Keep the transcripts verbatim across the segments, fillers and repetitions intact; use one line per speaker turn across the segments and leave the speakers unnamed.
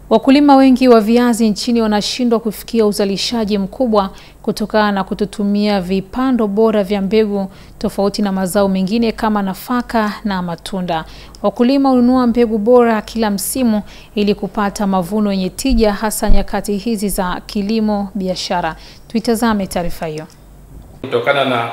Wakulima wengi wa viazi nchini wanashindwa kufikia uzalishaji mkubwa kutokana na kutotumia vipando bora vya mbegu tofauti na mazao mengine kama nafaka na matunda. Wakulima hununua mbegu bora kila msimu ili kupata mavuno yenye tija, hasa nyakati hizi za kilimo biashara. Tuitazame taarifa hiyo.
Kutokana na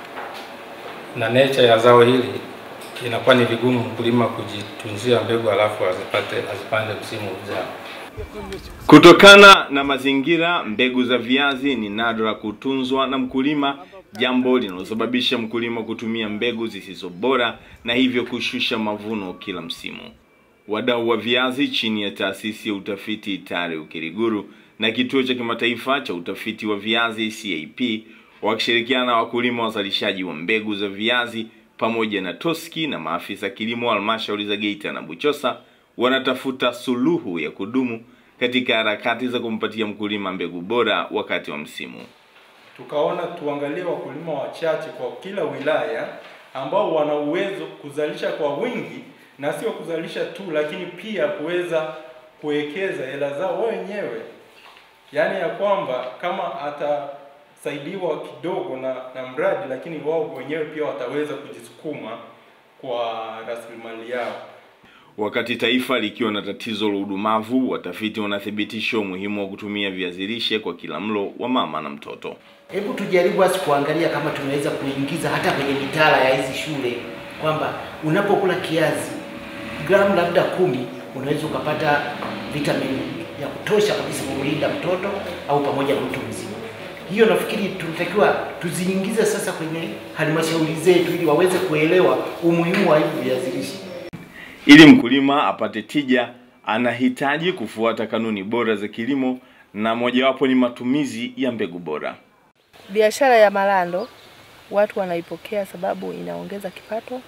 na nature ya zao hili, inakuwa ni vigumu mkulima kujitunzia mbegu alafu azipate azipande msimu ujao.
Kutokana na mazingira, mbegu za viazi ni nadra kutunzwa na mkulima, jambo linalosababisha mkulima kutumia mbegu zisizo bora na hivyo kushusha mavuno kila msimu. Wadau wa viazi chini ya taasisi ya utafiti TARI Ukiriguru na kituo cha kimataifa cha utafiti wa viazi C A P wakishirikiana na wakulima wazalishaji wa mbegu za viazi pamoja na TOSCI na maafisa kilimo halmashauri za Geita na Buchosa wanatafuta suluhu ya kudumu katika harakati za kumpatia mkulima mbegu bora wakati wa msimu.
Tukaona tuangalie wakulima wachache kwa kila wilaya ambao wana uwezo kuzalisha kwa wingi, na sio kuzalisha tu, lakini pia kuweza kuwekeza hela zao wenyewe. Yaani ya kwamba kama atasaidiwa kidogo na, na mradi, lakini wao wenyewe pia wataweza kujisukuma kwa rasilimali yao.
Wakati taifa likiwa na tatizo la udumavu, watafiti wanathibitisha umuhimu wa kutumia viazi lishe kwa kila mlo wa mama na mtoto.
Hebu tujaribu basi kuangalia kama tunaweza kuingiza hata kwenye mitaala ya hizi shule kwamba unapokula kiazi gramu labda kumi unaweza ukapata vitamini ya kutosha kabisa kumlinda mtoto au pamoja na mtu mzima. Hiyo nafikiri tunatakiwa tuziingize sasa kwenye halmashauri zetu ili waweze kuelewa umuhimu wa hivi viazi lishe.
Ili mkulima apate tija, anahitaji kufuata kanuni bora za kilimo, na mojawapo ni matumizi ya mbegu bora.
Biashara ya malando watu wanaipokea sababu inaongeza kipato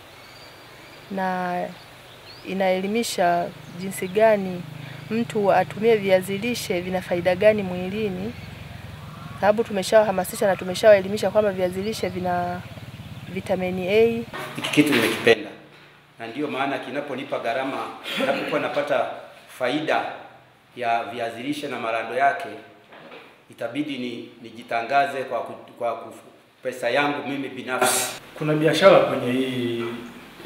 na inaelimisha jinsi gani mtu atumie viazi lishe, vina faida gani mwilini. Sababu tumeshawahamasisha na tumeshawaelimisha kwamba viazi lishe vina vitamini A.
Hiki kitu nimekipenda. Na ndio maana kinaponipa gharama, ninapokuwa napata faida ya viazi lishe na marando yake, itabidi ni nijitangaze kwa kwa kufu, pesa yangu mimi binafsi.
Kuna biashara kwenye hii uh,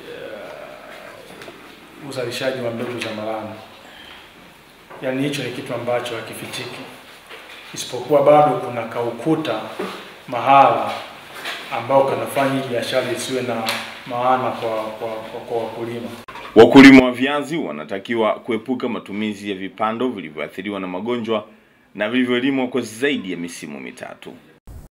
uzalishaji wa mbegu za marando. Yaani hicho ni kitu ambacho hakifichiki. Isipokuwa bado kuna kaukuta mahala ambao kanafanya biashara isiwe na maana kwa kwa kwa wakulima.
Wakulima wa viazi wanatakiwa kuepuka matumizi ya vipando vilivyoathiriwa na magonjwa na vilivyolimwa kwa zaidi ya misimu mitatu.